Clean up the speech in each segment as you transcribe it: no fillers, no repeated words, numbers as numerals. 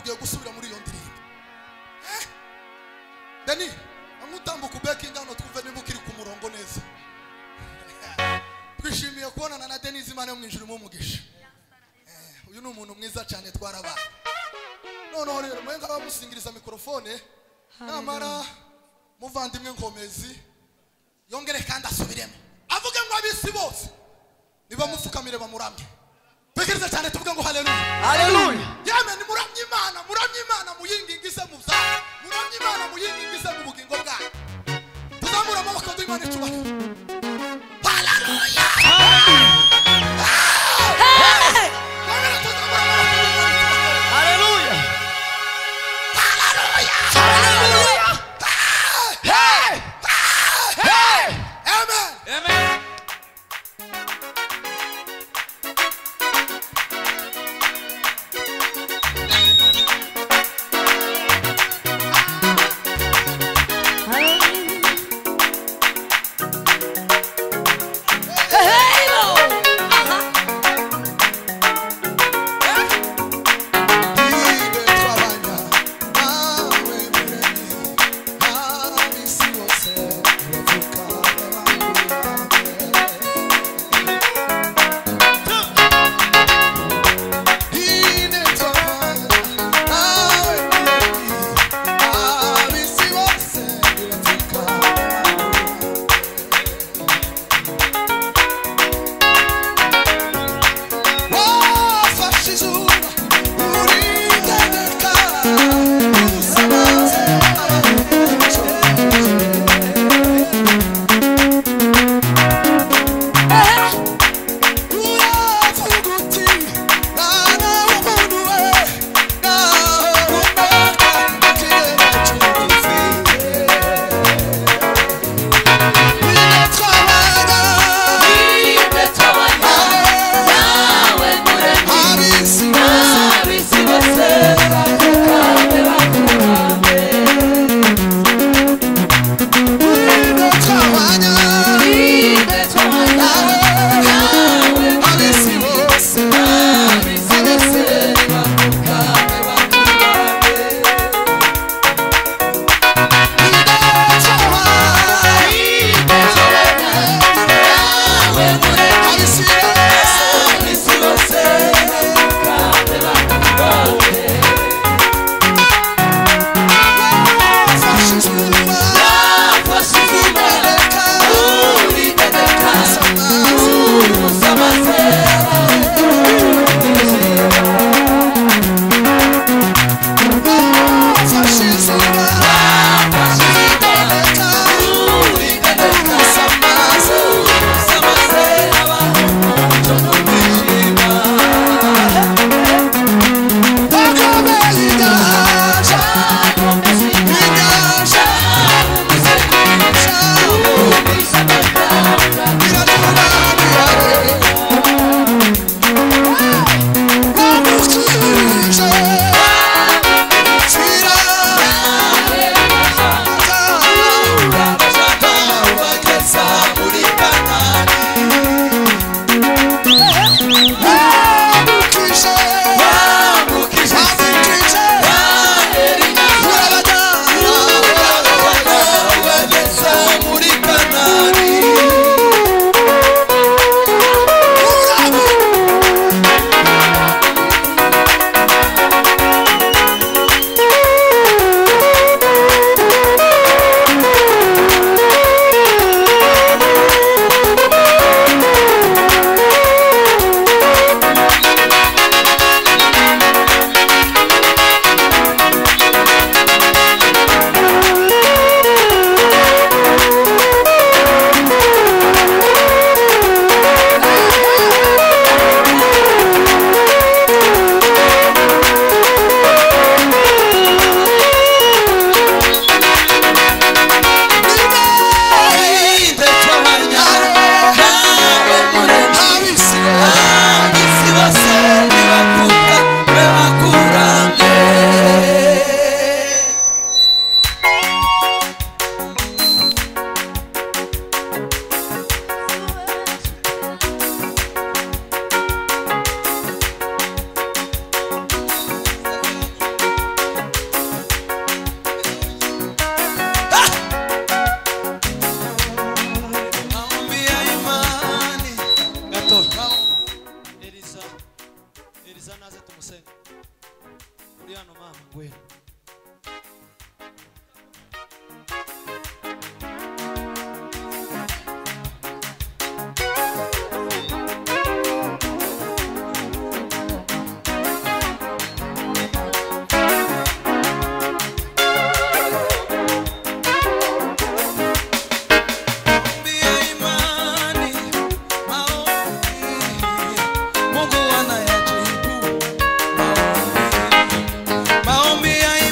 tugiye gusubira muri iyo ndirimbo. Dani amutambuka bekinga hano twumve niba ukiri ku murongo neza. Twishimiye kubonana na Denise Imana yo mwijuru mu mugisha. Uyu ni umuntu mwiza cyane twaraba. Noneho rero mwenga bamusingiriza mikrofone namara muvandimwe Nkomezi yongere kandi asubiremo avuge ngo abisi bose niba mufukamire bamuramye. Tekereza cyane tuvuge ngo haleluya. Haleluya. Amen. Muramye Imana muyingingize mu bya. Muramye Imana muyingingize mu bugingo bwayo. Tuzamura amaboko y'Imana icubahiro. Haleluya. Haleluya. Haleluya. Hey. Hey. Amen. Amen. Hey, senga. Uri hano mama ngwino. Maombi ya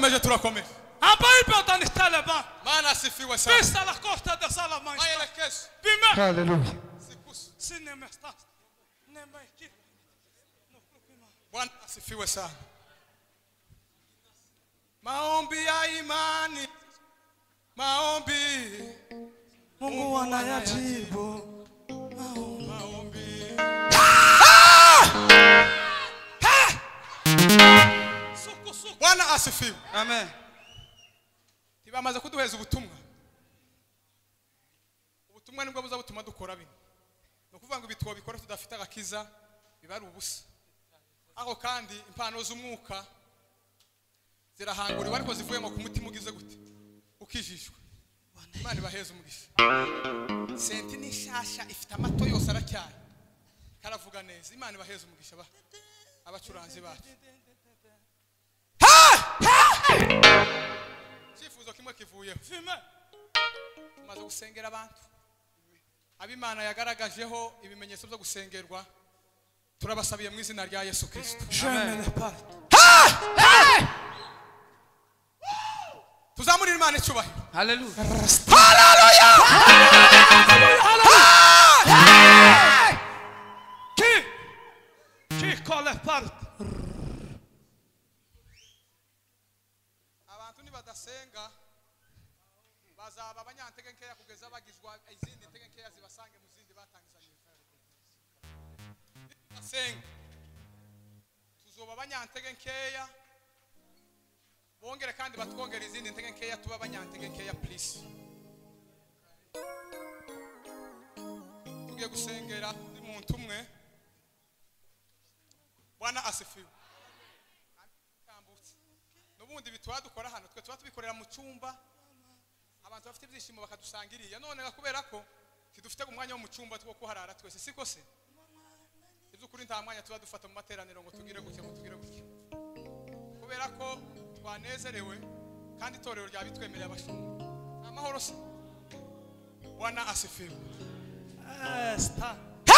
turakomeje turakomeje. Ambaye pendant Taliban. Maana asifiwe sana. Vista la costa de Salamanca. Maelekezo. Bima. Hallelujah. Sikusi. Sinema stars. Nema iki. Bwana asifiwe sana. Maombi ya imani. Maombi. Mungu anayajibu. Maombi. Suku. Bwana asifiwe. Amen. Tibamaze kuduheza ubutumwa. Ubutumwa nibwo buza butuma dukora bino. No kuvuga ngo ibitwo bikora tudafite agakiza bibari ubusa. Aho kandi impano z'umwuka zirahanguriwe ariko zivuye mu kumutima ugize gute ukijishwe. Imana ibaheza umugisha. Senti ni shasha ifite amato yose aracyari. Karavuga neza. Imana ibaheza umugisha abacuranzi bacu. Cyifuzo kimwe kivuyeho. Tumaze gusengera abantu. Abimana yagaragajeho ibimenyetso byo gusengerwa. Turabasabiye mu izina rya Yesu Kristo. Amen. Tuzamurira Imana icyubahiro. Hallelujah. Hallelujah. Qui colle part. Abantu nibadasenga bazaba abanyantege nkeya kugeza bagizwa izindi ntege nkeya zibasange mu zindi batangizanye. Basenga tuzoba abanyantege nkeya bongere kandi batwongera izindi ntege nkeya tuba abanyantege nkeya please. Tugiye gusengera umuntu umwe. Bwana asifiwe. Nubundi bitwa dukora hano twe tuba tubikorera mu cyumba abantu bafite ibyishimo bakadusangiriye none kubera ko kidufite umwanya wo mu cyumba two kuharara twese siko se ibyo kuri nta mwanya tuba dufata mu materaniro ngo tugire gutya kubera ko twanezerewe kandi itorero rya bitwemereye abashumba amahoro se. Bwana asifiwe. Esta.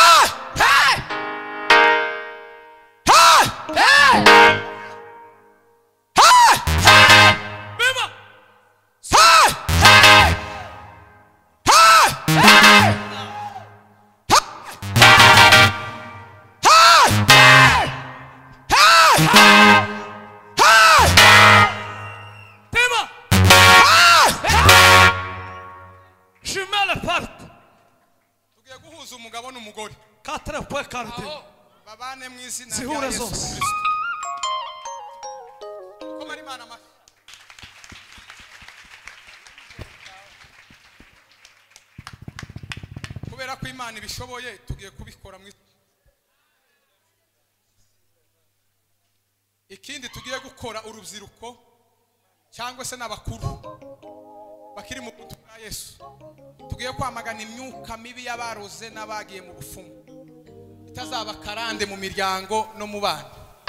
Tugiye guhuza umugabo n'umugore. 4.40. Babane mu izina Zihure rya Yesu zose. Kristo. Uko mari Imana make. Kubera ko Imana ibishoboye tugiye kubikora mu ikindi tugiye gukora urubyiruko cyangwa se n'abakuru bakiri mu butumwa bwa Yesu. Tugiye kwamagana imyuka mibi y'abaroze n'abagiye mu bufumu itazaba karande mu miryango no mu bana.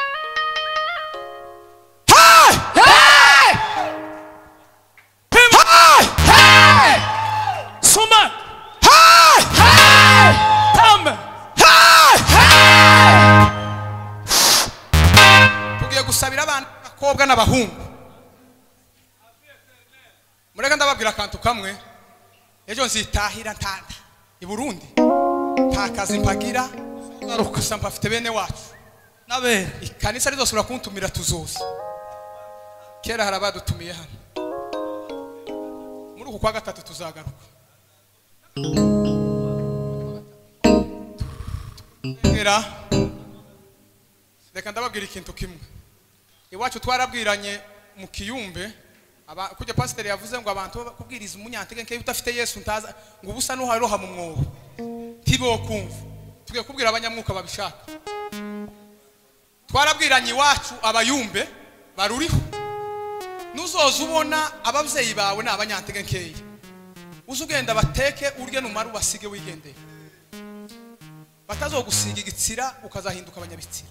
Suma. Tame. Tugiye gusabira abana bakobwa n'abahungu. Mureka ndababwira akantu kamwe. Ejo nzitahira ntanda i Burundi. Nta kazi mpagira gusa mpafite bene wacu. Nabe. Ikanisa rizosubira kuntumira tuzoza. Kera harabadutumiye hano. Muri uku kwa gatatu tuzagaruka. Reka ndababwira ikintu kimwe. Iwacu twarabwiranye mu Kiyumbe kujya pasiteri yavuze ngo abantu kubwiriza umunyantege nke utafite Yesu ntaza ngo ubusa no haroha mu mwobo tibo kumva. Tugiye kubwira abanyamwuka babishaka. Twarabwiranye iwacu abayumbe baruriho. Nuzoza ubona ababyeyi bawe n'abanyantege nkeya. Uzugenda bateke urye numara ubasige wigendeye. Batazogusiga igitsira ukazahinduka abanyabitsira.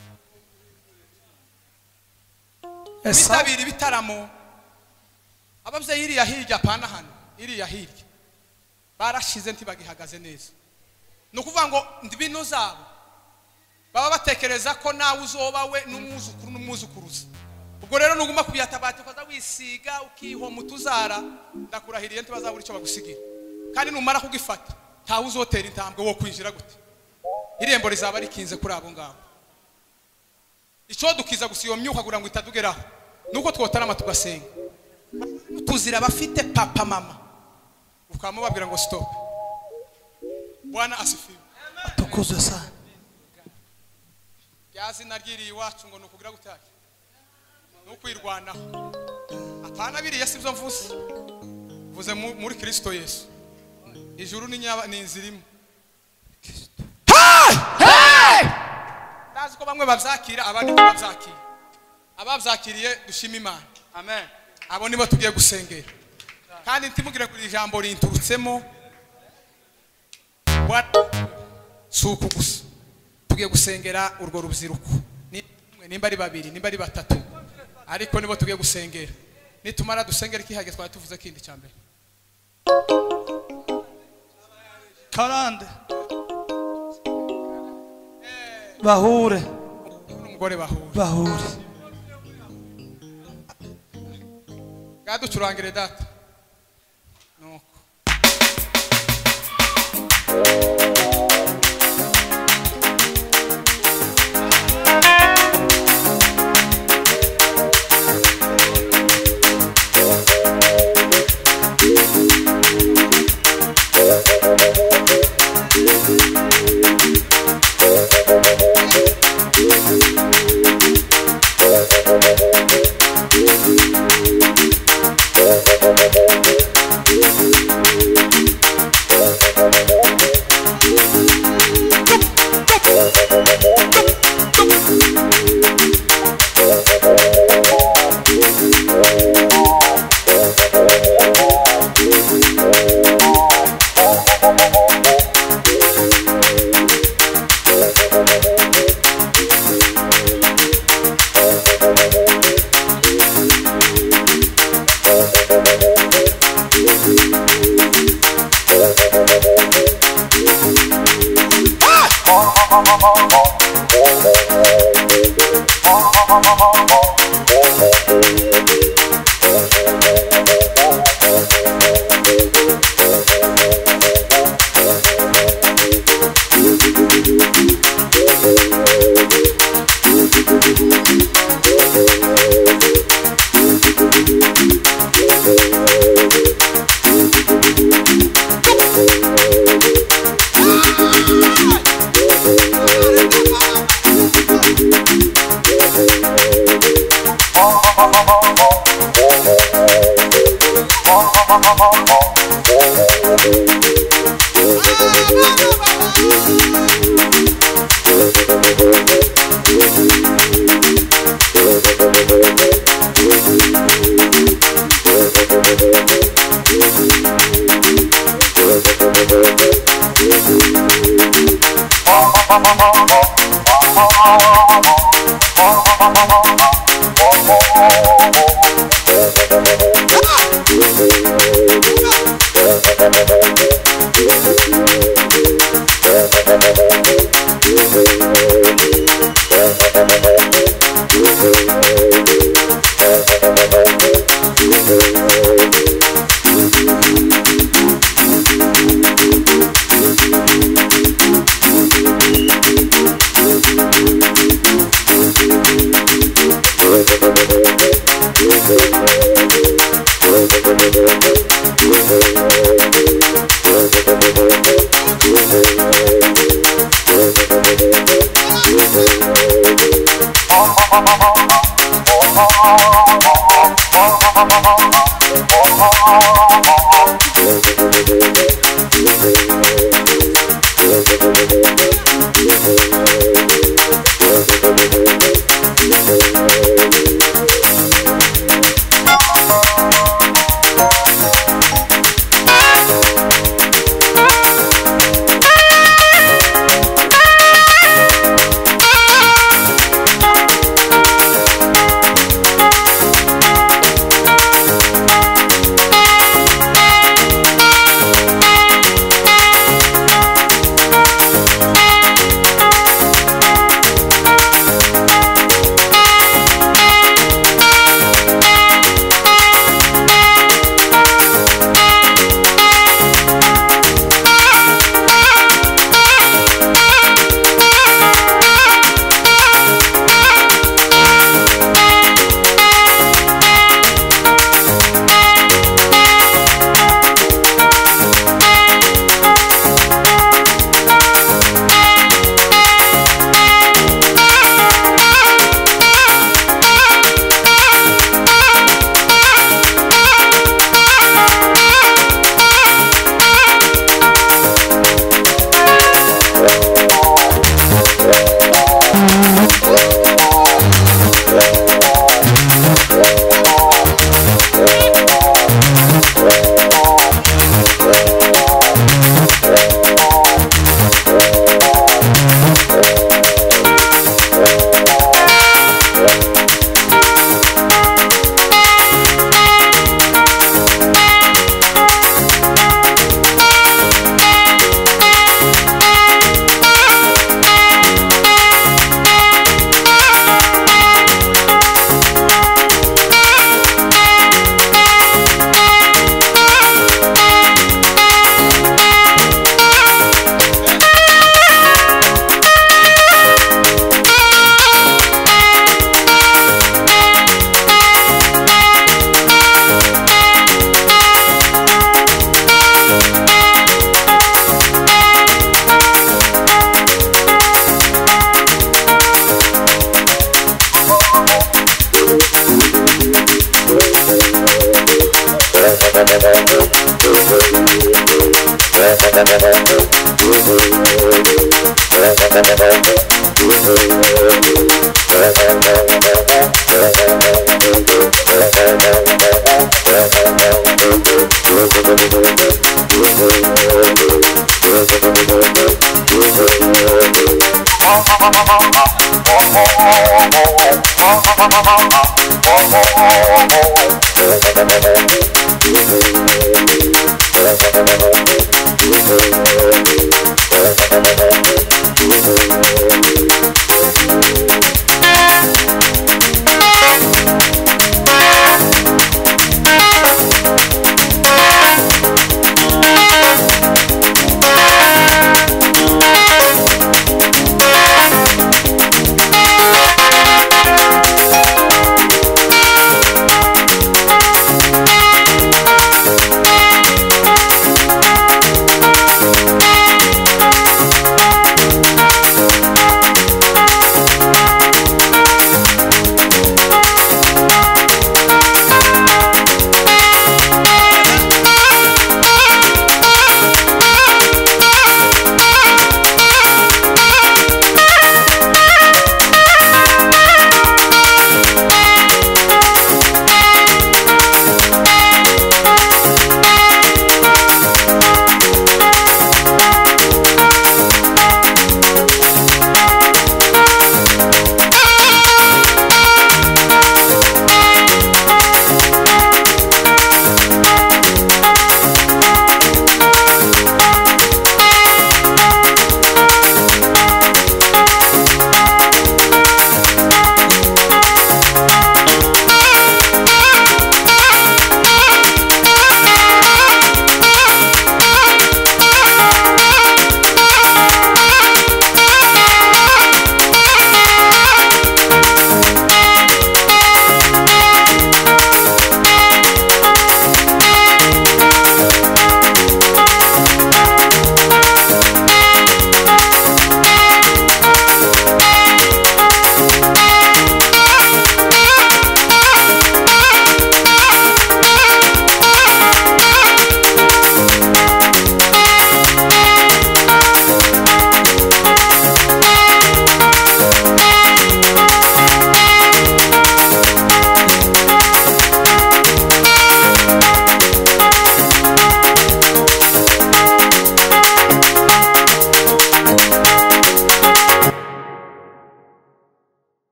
Bitabira ibitaramo. Ababyeyi iriya hirya pana hano iriya hirya barashize ntibagihagaze neza. No kuvuga ngo bino zabo baba batekereza ko nawe uzoba we n'umwuzukuru n'umwuzukuruza ubwo rero nuguma kubiyatabati ukaza wisiga ukihoma utuzara ndakurahiriye ntibazabura icyo bagusigira kandi numara kugifata ntawe uzotera intambwe wo kwinjira gute irembo rizaba rikinze kuri abo ngabo icyo dukiza gusa iyo myuka kugira ngo itadugeraho nuko twotarama tugasenga tuzira bafite papa mama ukamubabwira ngo stop Bwana asifiwe Tukuzwe sana. yazi nargiri iwacu ngo nukugira gutaki nukwirwanaho apana biriye sivyo mvuze vuze muri Kristo Yesu ijuru ni inzirimo ndazi ko bamwe bavyakira abandi bavyakira abavyakiriye dushima Imana Amen. abo nibo tugiye gusengera kandi ntimugire kuri ijambo rinturutsemo suku gusa tugiye gusengera urwo rubyiruko nimba ari babiri nimba ari batatu ariko nibo tugiye gusengera nitumara dusengera ikihage twari tuvuze kindi cyambere Karande. Bahure. umugore bahure Bahure. gaducurangire data nuko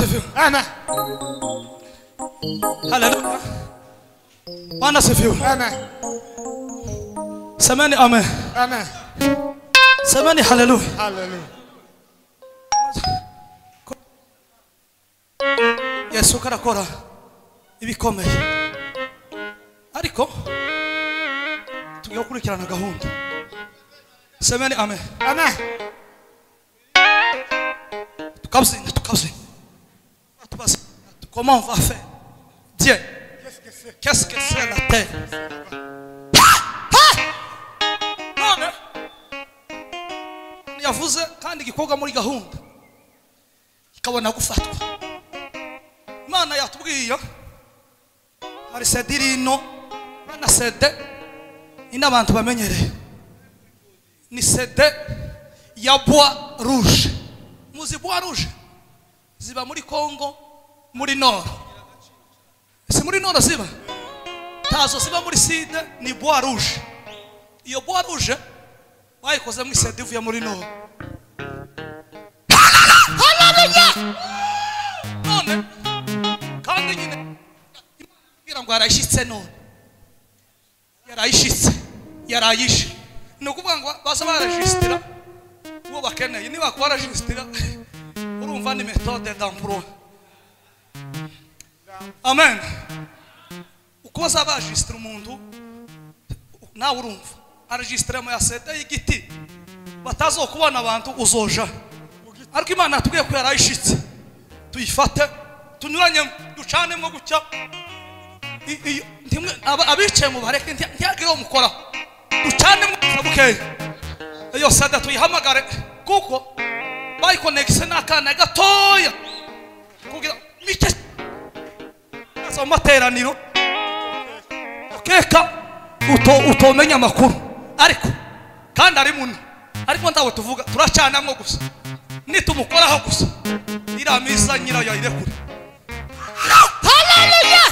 asifiwe. Amen. Haleluya. Bwana asifiwe. Amen. Semeni amen. Amen. Semeni haleluya. Hallelujah. Yesu karakora ibikomeye. Ariko tugiye gukurikirana gahunda. Semeni amen. Amen. Tukabyina. Comment on va faire? Dieu. Qu'est-ce que c'est la terre? None yavuze kandi gikorwa muri gahunda ikabona gufatwa. Imana yatubwiye hari sedirino na sede ina abantu bamenyereye ni sede ya bois rouge. Muzi bois rouge ziba muri Congo muri Nord. Si muri Nord ziba tazo ziba muri Sud ni bois rouge. Iyo bois rouge bayikoze mu sede ivuye muri Nord. Haleluya. None kandi nyine ngira ngo arayishitse none yarayishe ni ukuvuga ngo baza barajistira uwo bakeneye niba barajistira urumva ni méthode d'emploi. Amen. Uko baza barajistira umuntu nawe urumva arajistira mu yasete y'igiti batazokubona abantu uzoja, ariko Imana yatubwiye ko yarayishitse tuyifate tunyuranye ducanemo gucya abicaye mu bareke ntiyagire umukora ducanemo bukeye iyo sada tuyihamagare kuko bayikonekise n'akana gatoya kugira mike zo materaniro ukeka utomenya amakuru ariko kandi ari muno ariko ndawe tuvuga turacanamo gusa nitumukoraho gusa iramisa nyirayo irekure. Haleluya.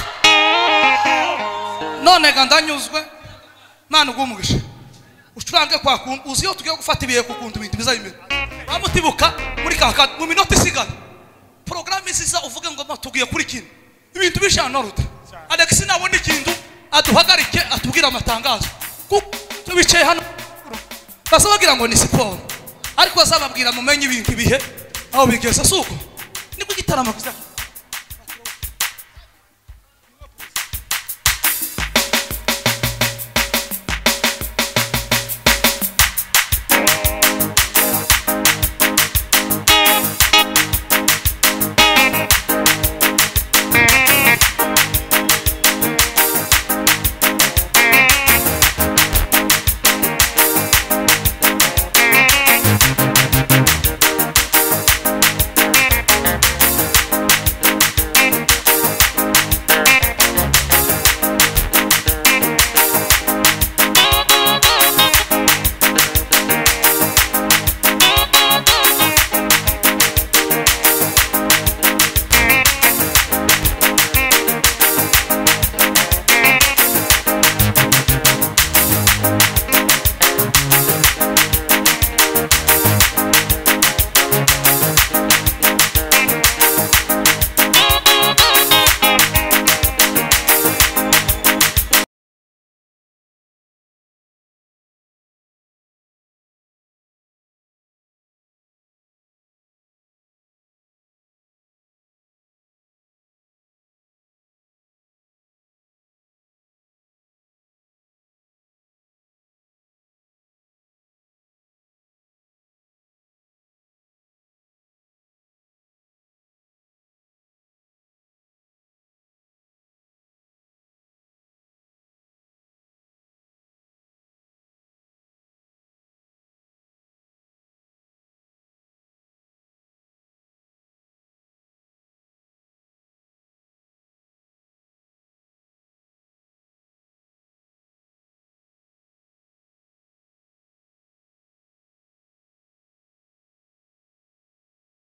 None gandanyuzwe Mana ugumugisha ucurange kwa kuntu uziyo tugiye gufata ibiye ku kuntu ibintu bizayimera bamutibuka muri kaka mu minota isigana program isiza uvuge ngo tugiye kuri kintu ibintu bishana ruta Alex nabona ikintu aduhagarike atubwira amatangazo tubicaye hano basabagira ngo ni siporo ariko bazababwira mumenye ibintu bihe aho bigeze suko niko gitarama kiza